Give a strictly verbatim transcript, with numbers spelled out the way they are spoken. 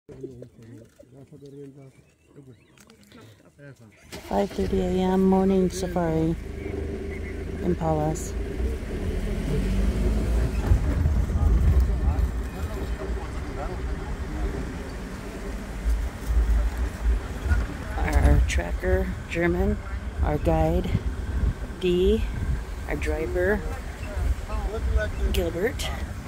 five thirty a m morning safari. Impalas. Our tracker, German, our guide, D, our driver, Gilbert.